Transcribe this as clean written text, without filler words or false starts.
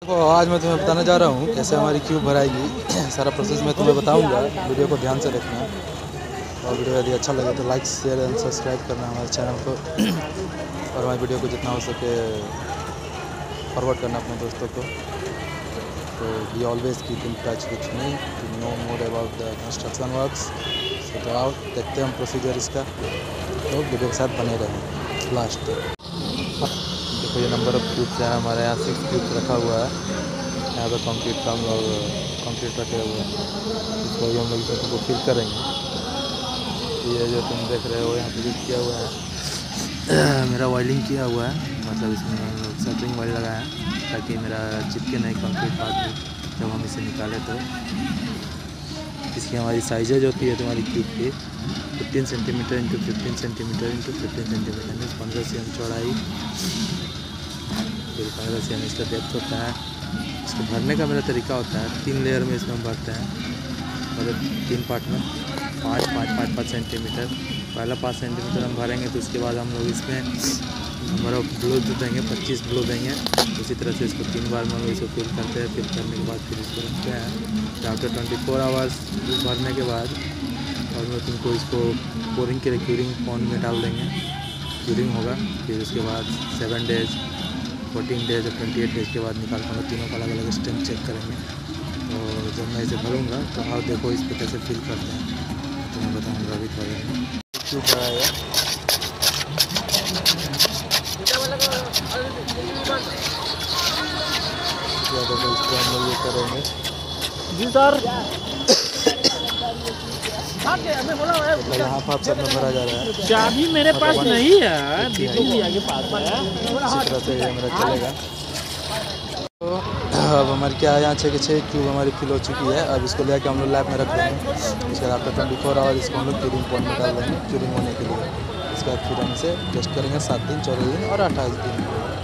तो आज मैं तुम्हें बताने जा रहा हूँ कैसे हमारी क्यूब भराएगी। सारा प्रोसेस मैं तुम्हें बताऊँगा, वीडियो को ध्यान से देखना। और वीडियो यदि अच्छा लगे तो लाइक शेयर एंड सब्सक्राइब करना हमारे चैनल को, और हमारी वीडियो को जितना हो सके फॉरवर्ड करना अपने दोस्तों को। तो we always keep in touch with me to know more about the construction works. तो आओ देखते हैं हम प्रोसीजर इसका, तो वीडियो के साथ बने रहें लास्ट तक। देखो ये नंबर ऑफ़ क्यूब्स है हमारे यहाँ, 6 क्यूब्स रखा हुआ है यहाँ पे। कंक्रीट का हम लोग कंक्रीट रखे हुए हैं, इसको भी हम लोग इसको फिल करेंगे। ये जो तुम देख रहे हो यहाँ पे फिल किया हुआ है, मेरा वायरिंग किया हुआ है, मतलब इसमें शटरिंग वायर लगाया है ताकि मेरा चिपके नहीं कंक्रीट बाद में जब हम इसे निकालें। तो इसकी हमारी साइजेज होती है तुम्हारी क्यूब की 15 centimetre into 15 centimetre into 15 centimetre, means 15 cm चौड़ाई, फिर 15 cm इसका डेप्थ होता है। इसको भरने का मेरा तरीका होता है 3 लेयर में इसमें हम भरते हैं, मतलब 3 पार्ट में 5 सेंटीमीटर। पहला 5 सेंटीमीटर हम भरेंगे, तो उसके बाद हम लोग इसमें हमारा ब्लो देंगे, 25 ब्लो देंगे। उसी तरह से इसको 3 बार में हम इसको फिल करते हैं। फिल करने के बाद फिर इसको रखते हैं। आफ्टर 24 आवर्स भरने के बाद और मैं तुमको इसको पोरिंग के लिए क्यूरिंग पॉन्ड में डाल देंगे, क्यूरिंग होगा। फिर उसके बाद 7 डेज, 14 डेज और 28 डेज के बाद निकाल कर तीनों का अलग अलग स्ट्रेंथ चेक करेंगे। तो जब मैं इसे भरूँगा तो आप देखो इस पर कैसे फिल करते हैं, तो मैं बताऊँगा अभी थोड़ा क्यों कराया। देखो इसको हम लोग ये करेंगे जी सर। यहाँ पर सब में भरा जा रहा है। चाबी मेरे पास नहीं है, दीदी भैया के पास है। इसी तरह से ये मेरा चलेगा। तो अब हमारी क्या है, यहाँ 6 के 6 क्यूब हमारी फिल हो चुकी है। अब इसको लेकर हम लोग लैब में रख देंगे। उसके बाद आफ्टर 24 आवर इसको हम लोग क्यूरिंग पॉइंट में डाल देंगे क्यूरिंग होने के लिए। इसके बाद फिर हम इसे टेस्ट करेंगे 7 दिन, 14 दिन और 28 दिन।